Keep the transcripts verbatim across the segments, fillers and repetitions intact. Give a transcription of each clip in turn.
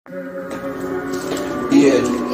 Yeah.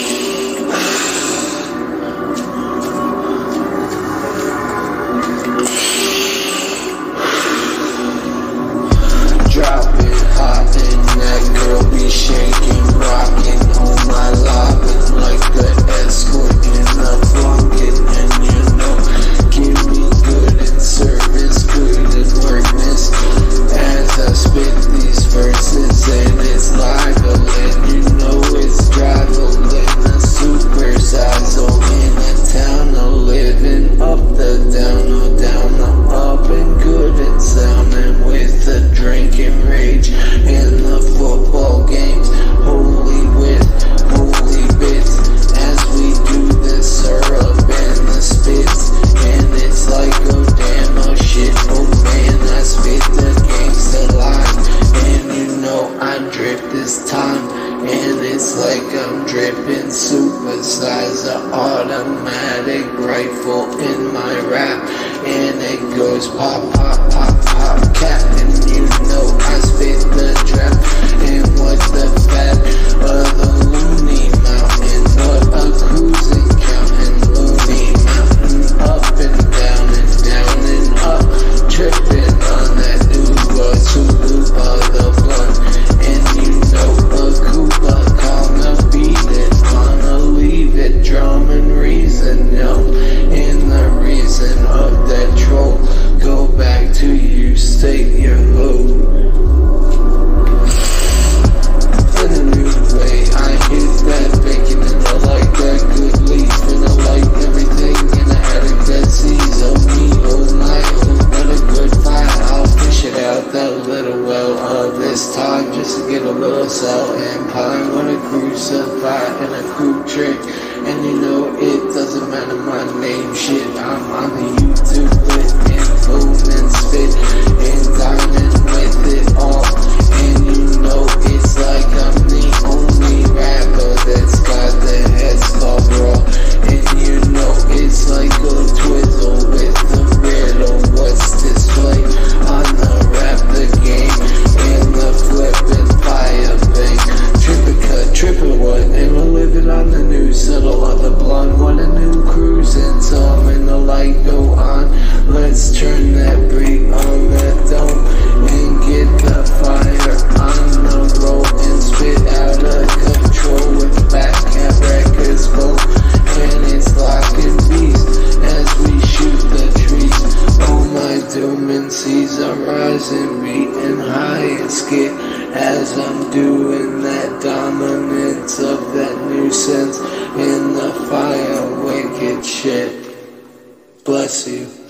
Drop it hot and that girl be shaking, rocking on my lobbin like the escort in a flunkin'. And you know, give me good in service, good in workness, as I spit these verses and it's libel. And you know it's drivel in a super size, oh in a town of living up the down, oh down the up and good and sound, and with the drinking rage in the football games, holy with holy bits, as we do the syrup and the spits, and it's like oh damn, oh shit, oh man, I spit the gangsta line, and you know I drip this time, and it's like I'm dripping supersize, an automatic rifle in my rap, and it goes pop, pop, pop, pop, cap, and you know I spit the trap, and what the fat of the loony mountain, what a cruising counting, loony mountain, up and down and down and up, tripping on that Uber, Tulupa, the blunt, and you know a Cuba, gonna beat it, gonna leave it, drum and reason, yo, in the reason of that troll, go back to you, state your hoe. In a new way, I hit that bacon and I like that good leaf, and I like everything in the attic that sees, oh me, oh my, oh what a good fight, I'll fish it out that little well of this time, just to get a little salt and pine, what a crucify and a cool trick, and you know it doesn't matter my name, shit, I'm on the YouTube with info and spit, and diamond with it all, and you know it's like I'm the only rapper that's got the head sculpt raw, and you know it's like a twizzle with the riddle, what's this play on the rap the game, and the flippin' fire bang, Tripica, trippin' what, and we're living on the new settle on the blonde, what a new cruising, some and the light go on, let's turn that beat on that dome, and get the fire on the road, and spit out of control with back cap records full, and it's locking beast, as we shoot the trees, oh my doom and seas are rising, beating high and skid, as I'm doing that dominance of that nuisance in the fire, wicked shit. Bless you.